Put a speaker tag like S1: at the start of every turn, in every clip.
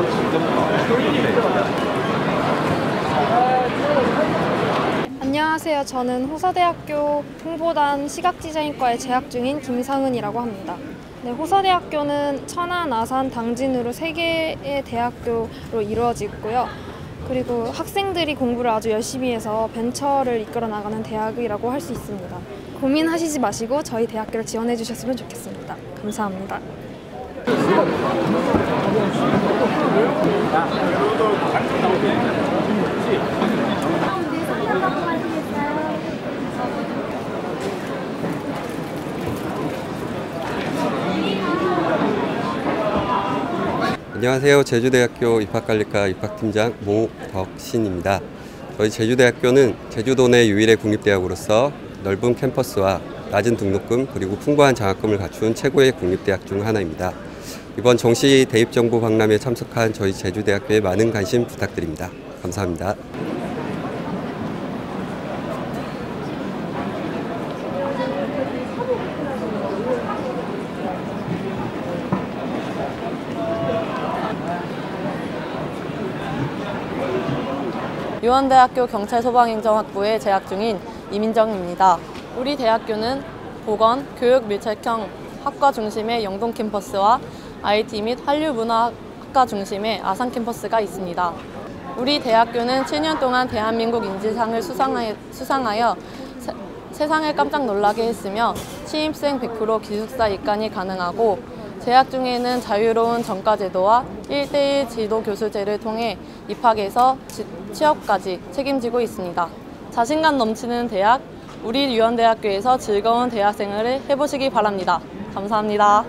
S1: 안녕하세요. 저는 호서대학교 홍보단 시각디자인과에 재학 중인 김상은이라고 합니다. 네, 호서대학교는 천안, 아산, 당진으로 3개의 대학교로 이루어지고요. 그리고 학생들이 공부를 아주 열심히 해서 벤처를 이끌어 나가는 대학이라고 할 수 있습니다. 고민하시지 마시고 저희 대학교를 지원해 주셨으면 좋겠습니다. 감사합니다.
S2: 안녕하세요. 제주대학교 입학관리과 입학팀장 모덕신입니다. 저희 제주대학교는 제주도 내 유일의 국립대학으로서 넓은 캠퍼스와 낮은 등록금 그리고 풍부한 장학금을 갖춘 최고의 국립대학 중 하나입니다. 이번 정시 대입정보 박람회에 참석한 저희 제주대학교에 많은 관심 부탁드립니다. 감사합니다.
S3: 유원대학교 경찰소방행정학부에 재학 중인 이민정입니다. 우리 대학교는 보건, 교육 밀착형 학과 중심의 영동 캠퍼스와 IT 및 한류문화학과 중심의 아산 캠퍼스가 있습니다. 우리 대학교는 7년 동안 대한민국 인지상을 수상하여 세상을 깜짝 놀라게 했으며 신입생 100% 기숙사 입간이 가능하고 재학 중에는 자유로운 전과제도와 1:1 지도교수제를 통해 입학에서 취업까지 책임지고 있습니다. 자신감 넘치는 대학, 우리 유원대학교에서 즐거운 대학생활을 해보시기 바랍니다. 감사합니다.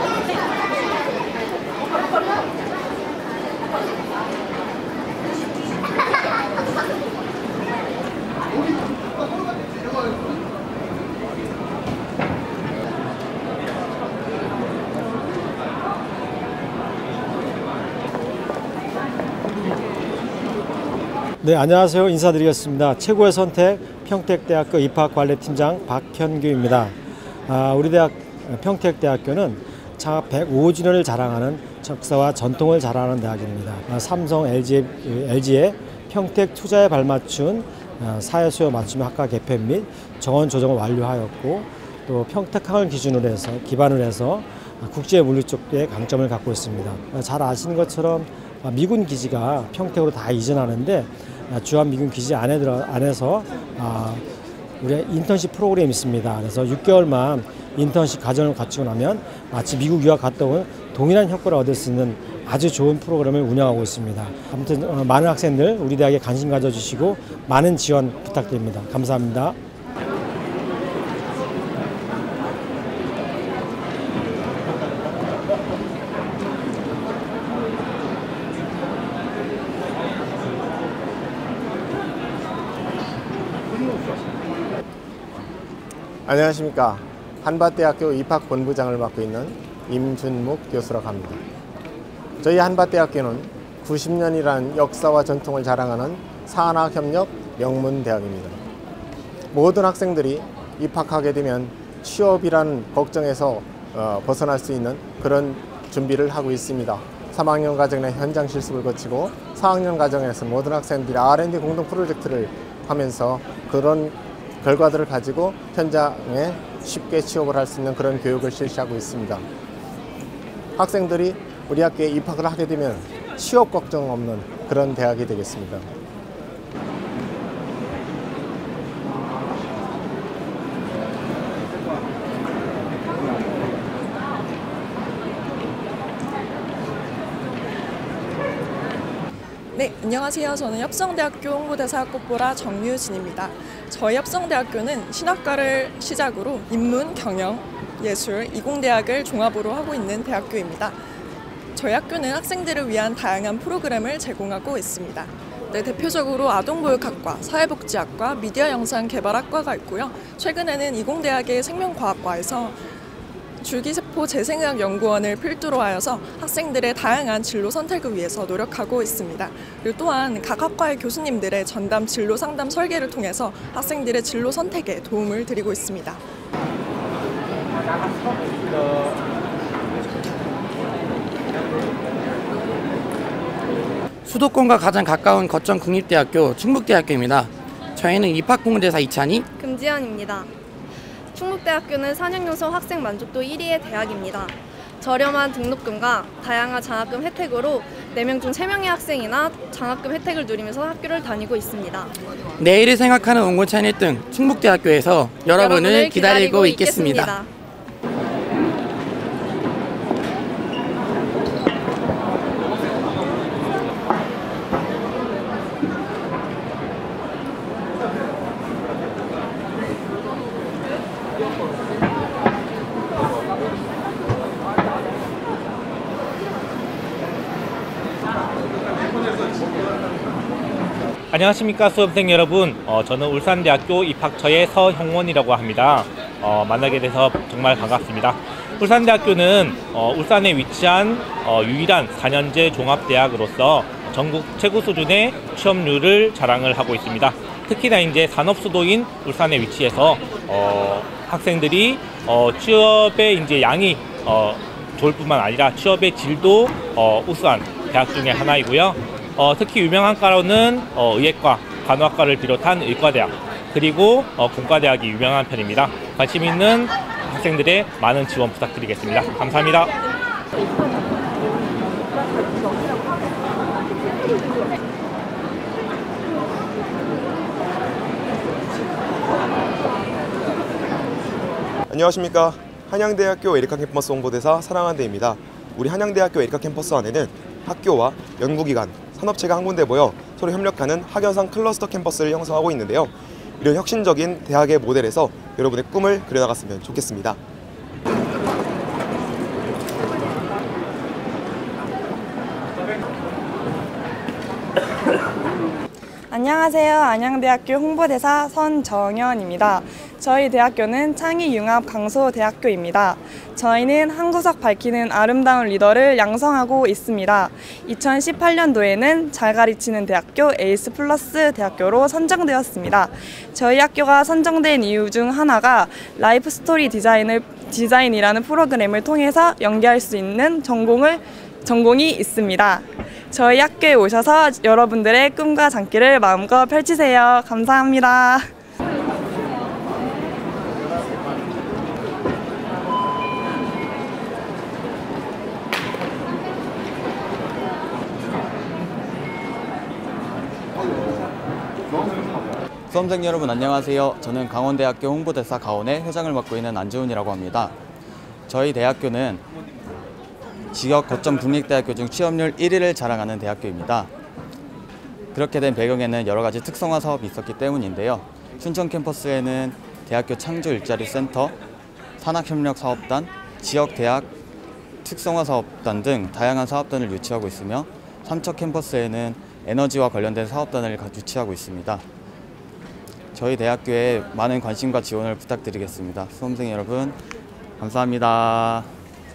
S4: 네, 안녕하세요. 인사드리겠습니다. 최고의 선택 평택대학교 입학관리팀장 박현규입니다. 우리 대학 평택대학교는 창업 105주년을 자랑하는 역사와 전통을 자랑하는 대학입니다. 삼성, LG의 평택 투자에 발맞춘 사회수요 맞춤 학과 개편 및 정원 조정을 완료하였고 또 평택항을 기반으로 해서 국제 물류 쪽에 강점을 갖고 있습니다. 잘 아시는 것처럼 미군 기지가 평택으로 다 이전하는데 주한미군 기지 안에서 우리 인턴십 프로그램이 있습니다. 그래서 6개월만 인턴십 과정을 거치고 나면 마치 미국 유학 갔다 온 동일한 효과를 얻을 수 있는 아주 좋은 프로그램을 운영하고 있습니다. 아무튼 많은 학생들 우리 대학에 관심 가져주시고 많은 지원 부탁드립니다. 감사합니다.
S5: 안녕하십니까. 한밭대학교 입학본부장을 맡고 있는 임준묵 교수라고 합니다. 저희 한밭대학교는 90년이라는 역사와 전통을 자랑하는 산학협력 명문대학입니다. 모든 학생들이 입학하게 되면 취업이라는 걱정에서 벗어날 수 있는 그런 준비를 하고 있습니다. 3학년 과정의 현장 실습을 거치고 4학년 과정에서 모든 학생들이 R&D 공동 프로젝트를 하면서 그런 결과들을 가지고 현장에 쉽게 취업을 할 수 있는 그런 교육을 실시하고 있습니다. 학생들이 우리 학교에 입학을 하게 되면 취업 걱정 없는 그런 대학이 되겠습니다.
S6: 네, 안녕하세요. 저는 협성대학교 홍보대사 학부보라 정유진입니다. 저희 협성대학교는 신학과를 시작으로 인문, 경영, 예술, 이공대학을 종합으로 하고 있는 대학교입니다. 저희 학교는 학생들을 위한 다양한 프로그램을 제공하고 있습니다. 네, 대표적으로 아동보육학과, 사회복지학과, 미디어영상개발학과가 있고요. 최근에는 이공대학의 생명과학과에서 줄기세포 재생의학연구원을 필두로 하여서 학생들의 다양한 진로 선택을 위해서 노력하고 있습니다. 그리고 또한 각 학과의 교수님들의 전담 진로 상담 설계를 통해서 학생들의 진로 선택에 도움을 드리고 있습니다.
S7: 수도권과 가장 가까운 거점 국립대학교 충북대학교입니다. 저희는 입학공대사 이찬희,
S8: 금지연입니다. 충북대학교는 4년연속 학생 만족도 1위의 대학입니다. 저렴한 등록금과 다양한 장학금 혜택으로 4명 중 3명의 학생이나 장학금 혜택을 누리면서 학교를 다니고 있습니다.
S7: 내일을 생각하는 온고차인 1등 충북대학교에서 여러분을 기다리고 있겠습니다.
S9: 안녕하십니까 수험생 여러분. 저는 울산대학교 입학처의 서형원이라고 합니다. 만나게 돼서 정말 반갑습니다. 울산대학교는 울산에 위치한 유일한 4년제 종합대학으로서 전국 최고 수준의 취업률을 자랑을 하고 있습니다. 특히나 이제 산업수도인 울산에 위치해서 학생들이 취업의 이제 양이 좋을 뿐만 아니라 취업의 질도 우수한 대학 중에 하나이고요. 특히 유명한 과로는 의예과, 간호학과를 비롯한 의과대학, 그리고 공과대학이 유명한 편입니다. 관심 있는 학생들의 많은 지원 부탁드리겠습니다. 감사합니다.
S10: 안녕하십니까. 한양대학교 에리카 캠퍼스 홍보대사 사랑한대입니다. 우리 한양대학교 에리카 캠퍼스 안에는 학교와 연구기관, 산업체가 한 군데 모여 서로 협력하는 학연상 클러스터 캠퍼스를 형성하고 있는데요. 이런 혁신적인 대학의 모델에서 여러분의 꿈을 그려나갔으면 좋겠습니다.
S11: 안녕하세요. 안양대학교 홍보대사 선정연입니다. 저희 대학교는 창의융합 강소대학교입니다. 저희는 한 구석 밝히는 아름다운 리더를 양성하고 있습니다. 2018년도에는 잘 가르치는 대학교 에이스 플러스 대학교로 선정되었습니다. 저희 학교가 선정된 이유 중 하나가 라이프 스토리 디자인이라는 프로그램을 통해서 연계할 수 있는 전공이 있습니다. 저희 학교에 오셔서 여러분들의 꿈과 장기를 마음껏 펼치세요. 감사합니다.
S12: 수험생 여러분 안녕하세요. 저는 강원대학교 홍보대사 가온의 회장을 맡고 있는 안지훈이라고 합니다. 저희 대학교는 지역 거점 국립대학교 중 취업률 1위를 자랑하는 대학교입니다. 그렇게 된 배경에는 여러 가지 특성화 사업이 있었기 때문인데요. 춘천 캠퍼스에는 대학교 창조 일자리 센터, 산학협력사업단, 지역대학 특성화 사업단 등 다양한 사업단을 유치하고 있으며 삼척 캠퍼스에는 에너지와 관련된 사업단을 유치하고 있습니다. 저희 대학교에 많은 관심과 지원을 부탁드리겠습니다. 수험생 여러분 감사합니다.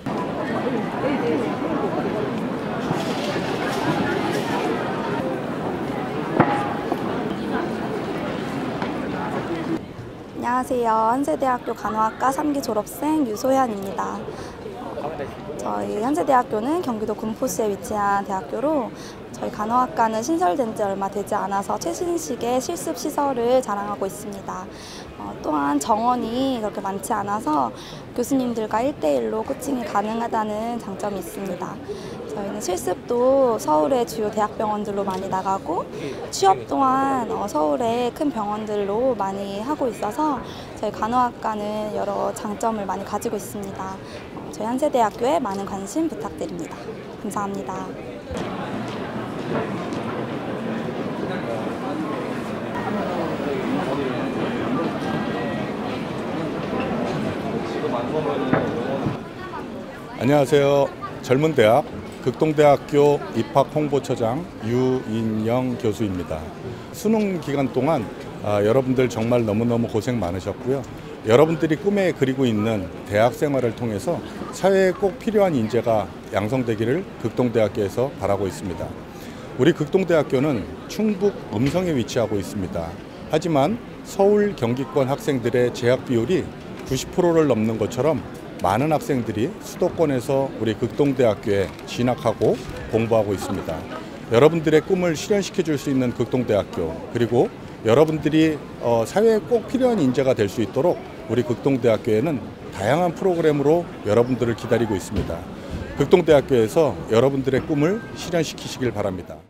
S13: 안녕하세요. 한세대학교 간호학과 3기 졸업생 유소현입니다. 저희 한세대학교는 경기도 군포시에 위치한 대학교로 저희 간호학과는 신설된 지 얼마 되지 않아서 최신식의 실습 시설을 자랑하고 있습니다. 또한 정원이 그렇게 많지 않아서 교수님들과 1대1로 코칭이 가능하다는 장점이 있습니다. 저희는 실습도 서울의 주요 대학병원들로 많이 나가고 취업 또한 서울의 큰 병원들로 많이 하고 있어서 저희 간호학과는 여러 장점을 많이 가지고 있습니다. 저희 한세대학교에 많은 관심 부탁드립니다. 감사합니다.
S14: 안녕하세요. 젊은 대학 극동대학교 입학홍보처장 유인영 교수입니다. 수능 기간 동안 여러분들 정말 너무너무 고생 많으셨고요. 여러분들이 꿈에 그리고 있는 대학 생활을 통해서 사회에 꼭 필요한 인재가 양성되기를 극동대학교에서 바라고 있습니다. 우리 극동대학교는 충북 음성에 위치하고 있습니다. 하지만 서울 경기권 학생들의 재학 비율이 90%를 넘는 것처럼 많은 학생들이 수도권에서 우리 극동대학교에 진학하고 공부하고 있습니다. 여러분들의 꿈을 실현시켜 줄 수 있는 극동대학교, 그리고 여러분들이 사회에 꼭 필요한 인재가 될 수 있도록 우리 극동대학교에는 다양한 프로그램으로 여러분들을 기다리고 있습니다. 극동대학교에서 여러분들의 꿈을 실현시키시길 바랍니다.